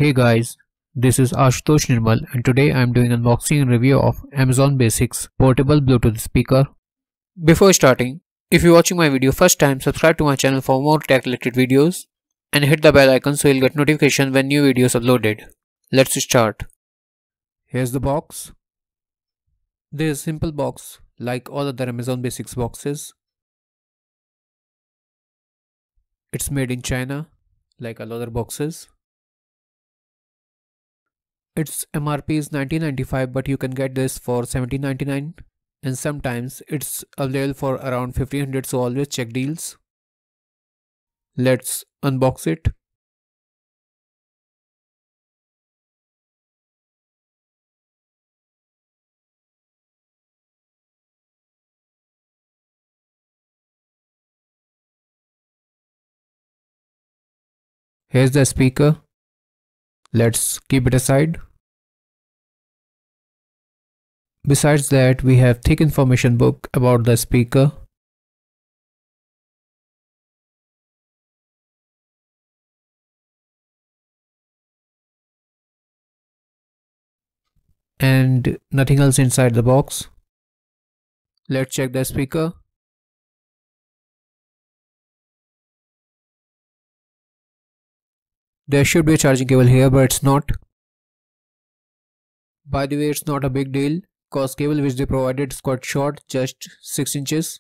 Hey guys, this is Ashutosh Nirmal and today I am doing unboxing and review of Amazon Basics portable Bluetooth speaker. Before starting, if you're watching my video first time, subscribe to my channel for more tech related videos and hit the bell icon so you'll get notification when new videos uploaded. Let's start. Here's the box. This is a simple box like all other Amazon Basics boxes. It's made in China like all other boxes. Its MRP is $19.95 but you can get this for $17.99 and sometimes it's available for around $1,500, so always check deals. Let's unbox it. Here's the speaker. Let's keep it aside. Besides that, we have thick information book about the speaker. And nothing else inside the box. Let's check the speaker. There should be a charging cable here, but it's not. By the way, it's not a big deal because cable which they provided is quite short, just 6 inches.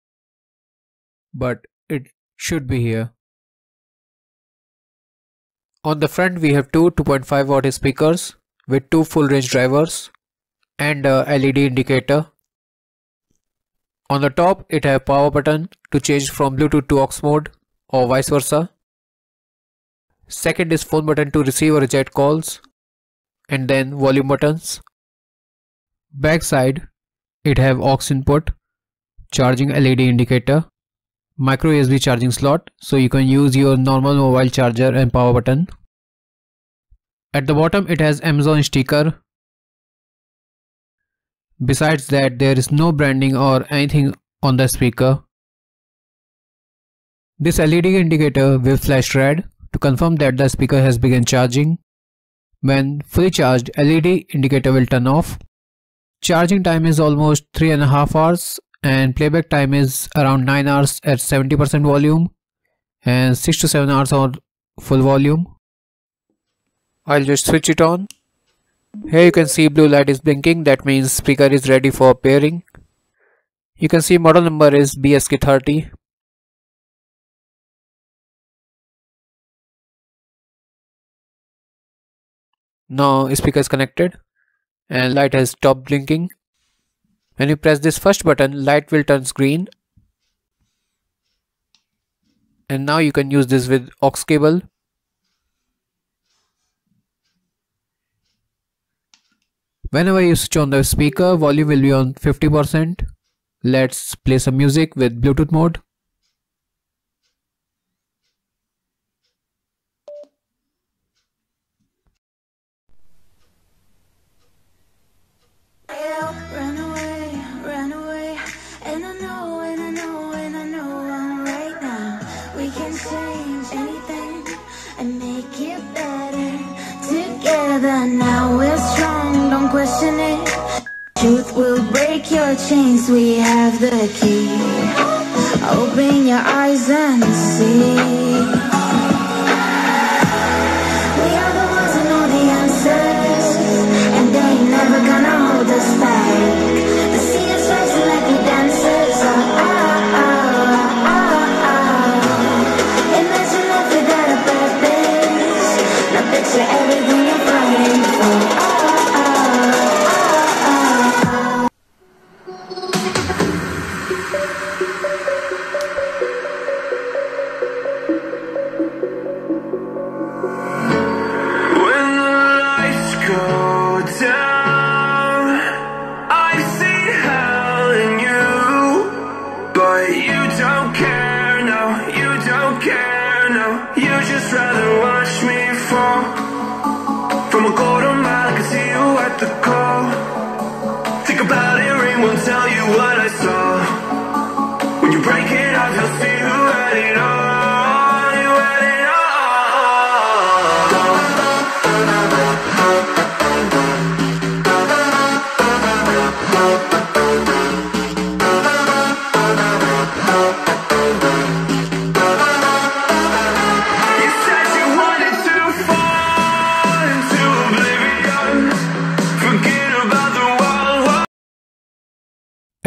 But it should be here. On the front we have two 2.5 watt speakers with two full range drivers and a LED indicator. On the top it has a power button to change from Bluetooth to aux mode or vice versa. Second is phone button to receive or reject calls, and then volume buttons. Back side it have aux input, charging LED indicator, micro USB charging slot so you can use your normal mobile charger and power button. At the bottom it has Amazon sticker. Besides that, there is no branding or anything on the speaker. This LED indicator will flash red to confirm that the speaker has begun charging. When fully charged, LED indicator will turn off. Charging time is almost 3.5 hours and playback time is around 9 hours at 70% volume and 6 to 7 hours on full volume. I'll just switch it on. Here you can see blue light is blinking, that means speaker is ready for pairing. You can see model number is BSK30. Now speaker is connected and light has stopped blinking. When you press this first button, light will turn green. And now you can use this with aux cable. Whenever you switch on the speaker, volume will be on 50%. Let's play some music with Bluetooth mode. Now we're strong, don't question it. Truth will break your chains, we have the key. Open your eyes and see. We are the ones who know the answers, and they ain't never gonna hold us back. The sea is rising like we dancers. Imagine if you got a purpose. Now picture everything you're fighting for. From a quarter mile, I can see you at the call. Think about it, ring won't tell you what I saw. When you break it off, you'll see who had it all. You had it all.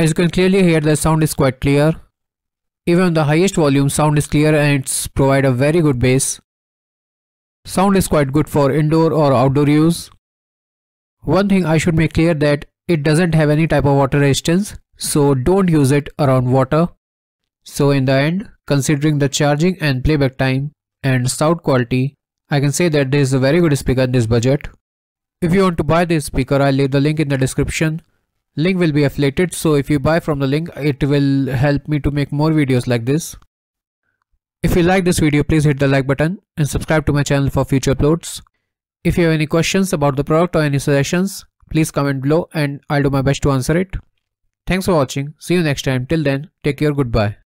As you can clearly hear, the sound is quite clear. Even on the highest volume, sound is clear and it's provide a very good bass. Sound is quite good for indoor or outdoor use. One thing I should make clear that it doesn't have any type of water resistance, so don't use it around water. So in the end, considering the charging and playback time and sound quality, I can say that this is a very good speaker in this budget. If you want to buy this speaker, I'll leave the link in the description. Link will be affiliated, so if you buy from the link, it will help me to make more videos like this. If you like this video, please hit the like button and subscribe to my channel for future uploads. If you have any questions about the product or any suggestions, please comment below and I'll do my best to answer it. Thanks for watching. See you next time. Till then, take care. Goodbye.